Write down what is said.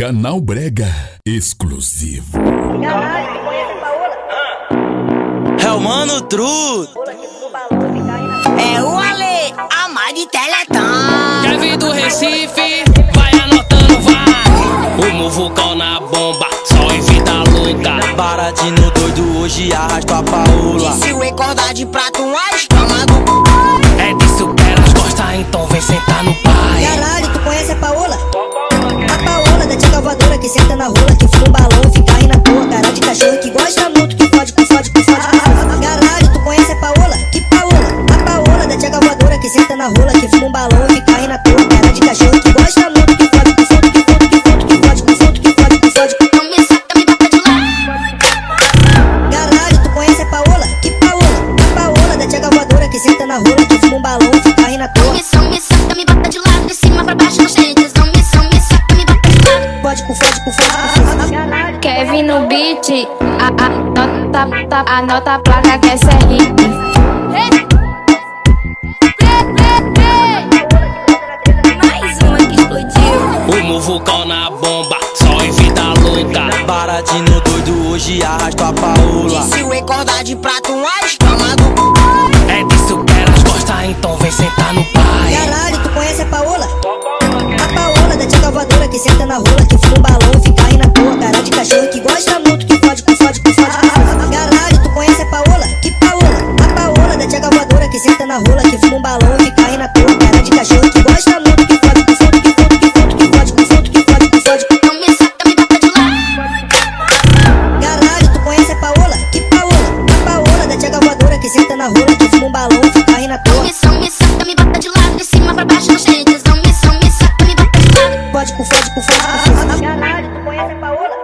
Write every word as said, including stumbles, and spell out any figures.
Canal Brega exclusivo. Caralho, tu conhece a Paola? É o Mano Truth. É o Ale, a mãe de Teleton. Quer vir do Recife? Vai anotando, vai. O Muvucão na bomba, só em vida louca. Baratinho doido, hoje arrasta a Paola. Disse o acordar de prato, uma estômago. É disso que elas gostam, então vem sentar no pai. Caralho, tu conhece a Paola? A Paola da tia Salvadora que senta na rola, que fuma um balão, fica aí na toa. Cara de cachorro que gosta muito, que fode, que fode, que fode. Caralho, tu conhece a Paola? Que Paola? A Paola da tia Salvadora que senta na rola, que fuma um balão, fica aí na toa. Cara de cachorro que gosta muito, que fode, que fode, que fode, que fode, que fode, que fode, que fode, que fode. Não me saca, me bota de lado. Caralho, tu conhece a Paola? Que Paola? A Paola da tia Salvadora que senta na rola, que fuma um balão, fica aí na toa. Missão, me saca, me bota de lado. De cima pra baixo, nos dentes. Não missão, me saca, me bota de lado. Fode, com fode, com fode, com fode. Kevin no beat, a, a, nota, ta, anota a placa que essa é hit. Mais uma que explodiu. O Muvucão na bomba, só em vida louca. Baratinho doido, hoje arrasta a Paola. Disse o acordar de prato, uma estômago. É disso que elas gostam, então vem sentar no pai. Caralho, tu conhece a Paola? A Paola da tia Salvadora que senta na rola, que fuma um balão, fica aí na toa. Cara de cachorro que gosta muito, que fode, que fode, que fode. Caralho, tu conhece a Paola? Que Paola? A Paola da tia Salvadora que senta na rola, que fuma um balão, fica aí na toa. Cara de cachorro que gosta muito, que fode, que fode, que fode, que fode, que fode, que fode, que fode, que fode. Não me saca, me bota de lado. Caralho, tu conhece a Paola? Que Paola? A Paola da tia Salvadora que senta na rola, que fuma um balão, fica aí na toa. Missão, me saca, me bota de lado. De cima pra baixo, nos dentes. Não missão, me saca, me bota de lado. Fode, com fode, com fode, com fode. Caralho, tu conhece a Paola?